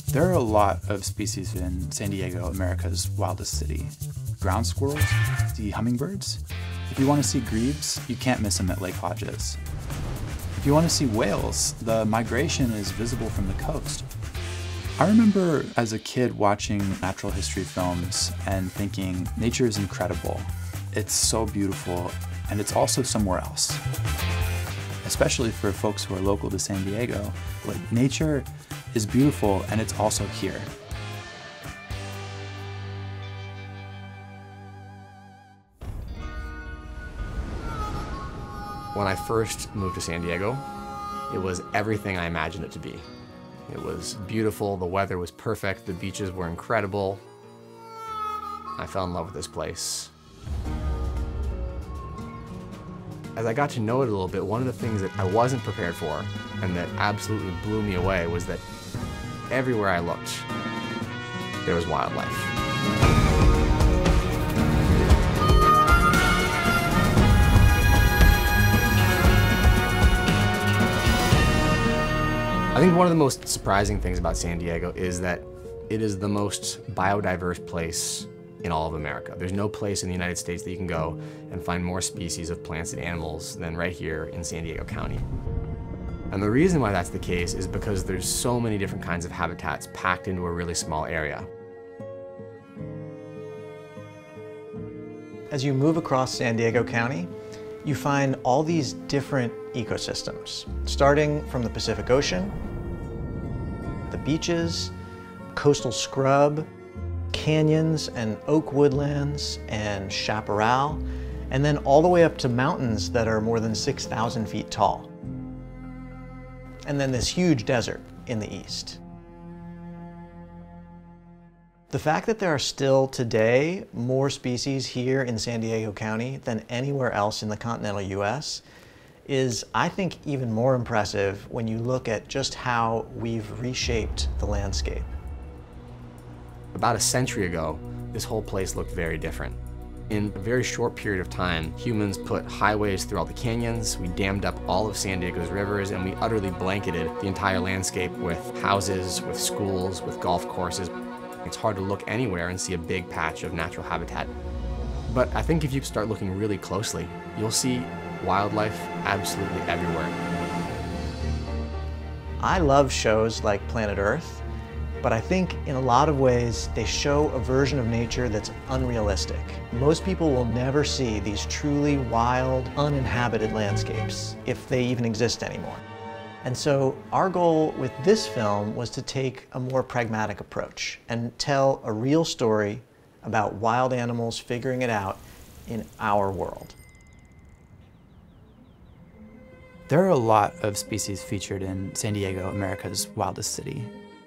There are a lot of species in San Diego, America's wildest city. Ground squirrels, the hummingbirds. If you want to see grebes, you can't miss them at Lake Hodges. If you want to see whales, the migration is visible from the coast. I remember as a kid watching natural history films and thinking, nature is incredible. It's so beautiful, and it's also somewhere else. Especially for folks who are local to San Diego, like, nature is beautiful and it's also here. When I first moved to San Diego, it was everything I imagined it to be. It was beautiful, the weather was perfect, the beaches were incredible. I fell in love with this place. As I got to know it a little bit, one of the things that I wasn't prepared for and that absolutely blew me away was that everywhere I looked, there was wildlife. I think one of the most surprising things about San Diego is that it is the most biodiverse place in all of America. There's no place in the United States that you can go and find more species of plants and animals than right here in San Diego County. And the reason why that's the case is because there's so many different kinds of habitats packed into a really small area. As you move across San Diego County, you find all these different ecosystems, starting from the Pacific Ocean, the beaches, coastal scrub, canyons and oak woodlands and chaparral, and then all the way up to mountains that are more than 6,000 feet tall. And then this huge desert in the east. The fact that there are still today more species here in San Diego County than anywhere else in the continental US is, I think, even more impressive when you look at just how we've reshaped the landscape. About a century ago, this whole place looked very different. In a very short period of time, humans put highways through all the canyons, we dammed up all of San Diego's rivers, and we utterly blanketed the entire landscape with houses, with schools, with golf courses. It's hard to look anywhere and see a big patch of natural habitat. But I think if you start looking really closely, you'll see wildlife absolutely everywhere. I love shows like Planet Earth, but I think in a lot of ways they show a version of nature that's unrealistic. Most people will never see these truly wild, uninhabited landscapes, if they even exist anymore. And so our goal with this film was to take a more pragmatic approach and tell a real story about wild animals figuring it out in our world. There are a lot of species featured in San Diego, America's wildest city.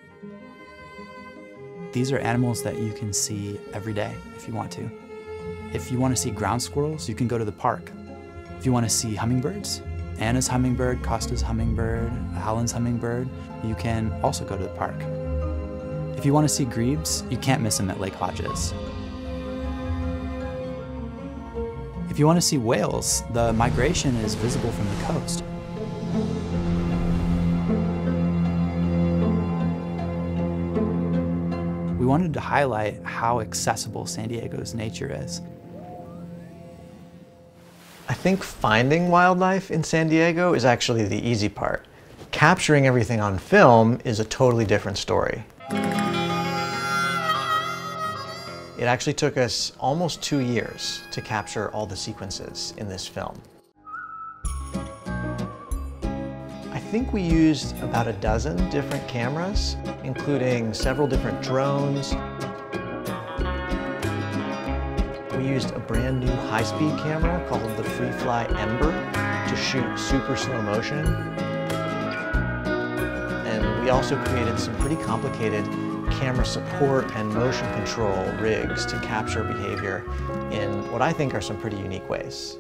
These are animals that you can see every day if you want to. If you want to see ground squirrels, you can go to the park. If you want to see hummingbirds, Anna's hummingbird, Costa's hummingbird, Hallen's hummingbird, you can also go to the park. If you want to see grebes, you can't miss them at Lake Hodges. If you want to see whales, the migration is visible from the coast. We wanted to highlight how accessible San Diego's nature is. I think finding wildlife in San Diego is actually the easy part. Capturing everything on film is a totally different story. It actually took us almost 2 years to capture all the sequences in this film. I think we used about a dozen different cameras, including several different drones. We used a brand new high-speed camera called the FreeFly Ember to shoot super slow motion. And we also created some pretty complicated camera support and motion control rigs to capture behavior in what I think are some pretty unique ways.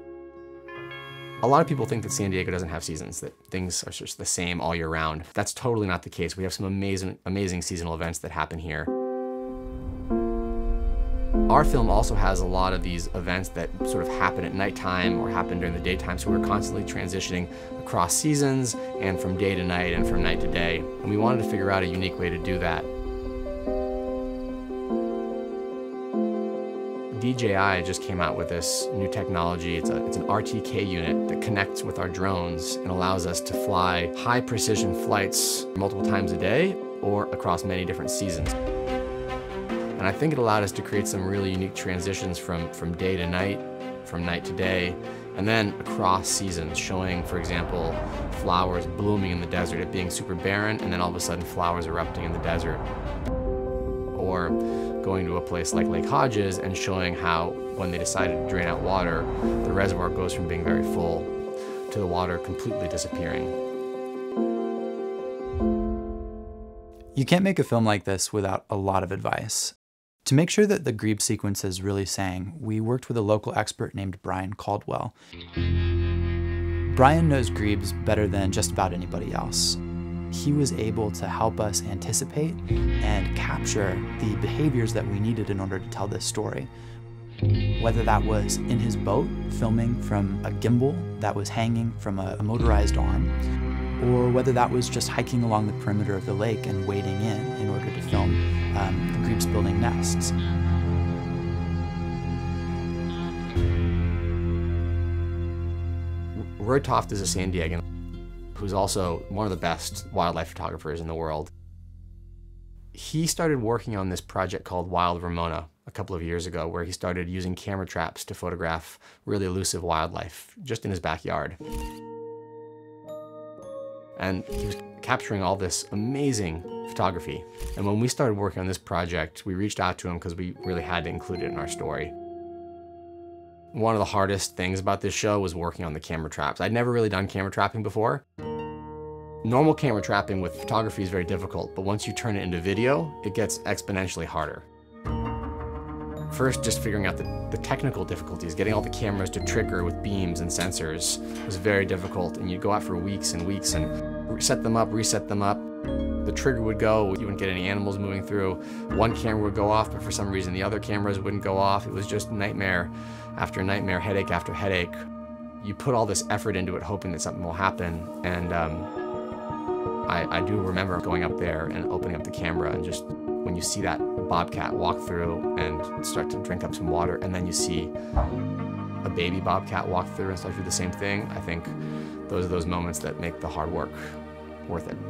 A lot of people think that San Diego doesn't have seasons, that things are just the same all year round. That's totally not the case. We have some amazing seasonal events that happen here. Our film also has a lot of these events that sort of happen at nighttime or happen during the daytime, so we're constantly transitioning across seasons and from day to night and from night to day. And we wanted to figure out a unique way to do that. DJI just came out with this new technology. It's an RTK unit that connects with our drones and allows us to fly high precision flights multiple times a day or across many different seasons. And I think it allowed us to create some really unique transitions from day to night, from night to day, and then across seasons, showing, for example, flowers blooming in the desert, it being super barren, and then all of a sudden flowers erupting in the desert. Or going to a place like Lake Hodges and showing how, when they decided to drain out water, the reservoir goes from being very full to the water completely disappearing. You can't make a film like this without a lot of advice. To make sure that the grebe sequences really sang, we worked with a local expert named Brian Caldwell. Brian knows grebes better than just about anybody else. He was able to help us anticipate and capture the behaviors that we needed in order to tell this story. Whether that was in his boat, filming from a gimbal that was hanging from a motorized arm, or whether that was just hiking along the perimeter of the lake and wading in order to film the grebes building nests. Roy Toft is a San Diegan who's also one of the best wildlife photographers in the world. He started working on this project called Wild Ramona a couple of years ago, where he started using camera traps to photograph really elusive wildlife just in his backyard. And he was capturing all this amazing photography. And when we started working on this project, we reached out to him because we really had to include it in our story. One of the hardest things about this show was working on the camera traps. I'd never really done camera trapping before. Normal camera trapping with photography is very difficult, but once you turn it into video, it gets exponentially harder. First, just figuring out the technical difficulties, getting all the cameras to trigger with beams and sensors was very difficult, and you'd go out for weeks and weeks and set them up, reset them up. The trigger would go, you wouldn't get any animals moving through. One camera would go off, but for some reason the other cameras wouldn't go off. It was just nightmare after nightmare, headache after headache. You put all this effort into it hoping that something will happen, and I do remember going up there and opening up the camera, and just when you see that bobcat walk through and start to drink up some water, and then you see a baby bobcat walk through and start to do the same thing, I think those are those moments that make the hard work worth it.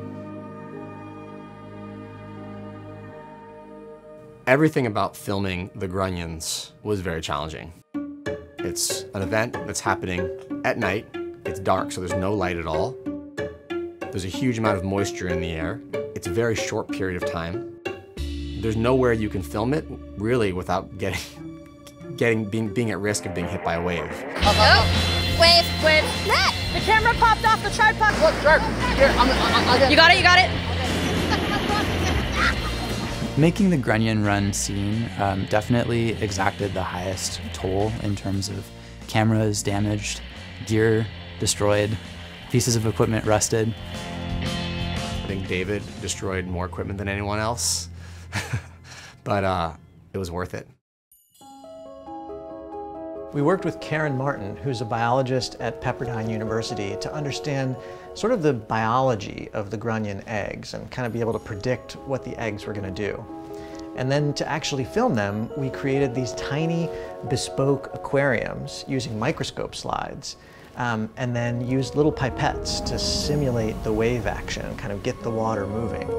Everything about filming the Grunions was very challenging. It's an event that's happening at night. It's dark, so there's no light at all. There's a huge amount of moisture in the air. It's a very short period of time. There's nowhere you can film it, really, without being at risk of being hit by a wave. Oh, wave. Matt, the camera popped off the tripod. Look, shark. Here, I'll get it. You got it. Making the Grunion Run scene definitely exacted the highest toll in terms of cameras damaged, gear destroyed, pieces of equipment rusted. I think David destroyed more equipment than anyone else, but it was worth it. We worked with Karen Martin, who's a biologist at Pepperdine University, to understand sort of the biology of the Grunion eggs and kind of be able to predict what the eggs were going to do. And then to actually film them, we created these tiny bespoke aquariums using microscope slides, and then used little pipettes to simulate the wave action and kind of get the water moving.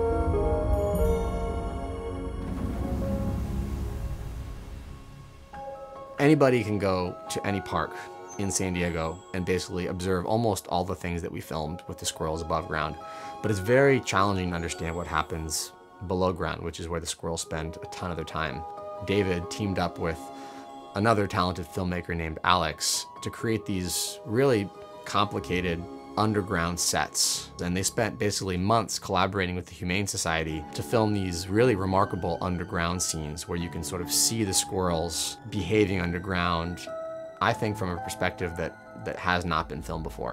Anybody can go to any park in San Diego and basically observe almost all the things that we filmed with the squirrels above ground. But it's very challenging to understand what happens below ground, which is where the squirrels spend a ton of their time. David teamed up with another talented filmmaker named Alex to create these really complicated underground sets. And they spent basically months collaborating with the Humane Society to film these really remarkable underground scenes where you can sort of see the squirrels behaving underground, I think from a perspective that has not been filmed before.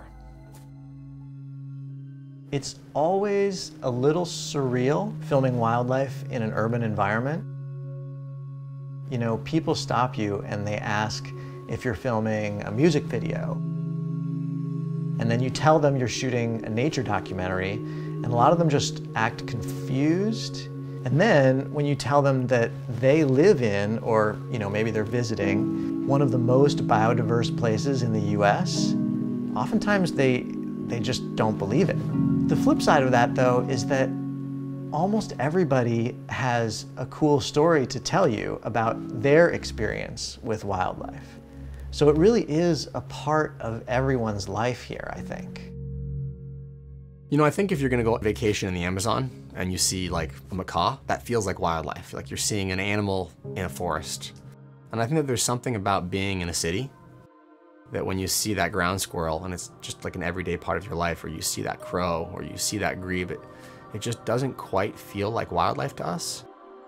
It's always a little surreal filming wildlife in an urban environment. You know, people stop you and they ask if you're filming a music video. And then you tell them you're shooting a nature documentary, and a lot of them just act confused. And then when you tell them that they live in, or maybe they're visiting, one of the most biodiverse places in the US, oftentimes they just don't believe it. The flip side of that, though, is that almost everybody has a cool story to tell you about their experience with wildlife. So it really is a part of everyone's life here, I think. You know, I think if you're gonna go on vacation in the Amazon and you see like a macaw, that feels like wildlife. Like you're seeing an animal in a forest. And I think that there's something about being in a city that when you see that ground squirrel and it's just like an everyday part of your life, or you see that crow, or you see that grebe, it just doesn't quite feel like wildlife to us.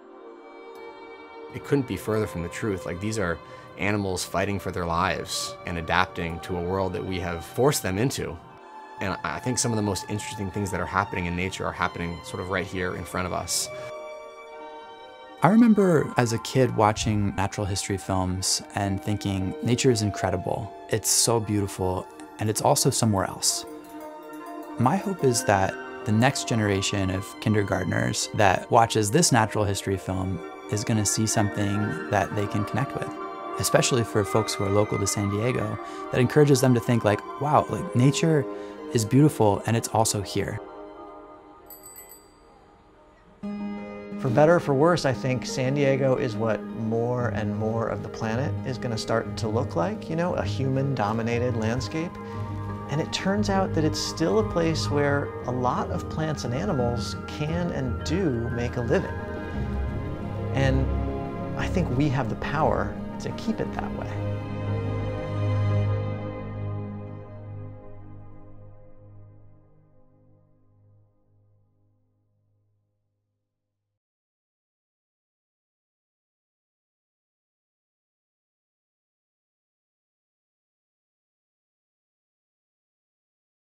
It couldn't be further from the truth. Like, these are animals fighting for their lives and adapting to a world that we have forced them into. And I think some of the most interesting things that are happening in nature are happening sort of right here in front of us. I remember as a kid watching natural history films and thinking, nature is incredible. It's so beautiful, and it's also somewhere else. My hope is that the next generation of kindergartners that watches this natural history film is going to see something that they can connect with, especially for folks who are local to San Diego, that encourages them to think like, wow, like nature is beautiful and it's also here. For better or for worse, I think San Diego is what more and more of the planet is going to start to look like, a human-dominated landscape. And it turns out that it's still a place where a lot of plants and animals can and do make a living. And I think we have the power to keep it that way.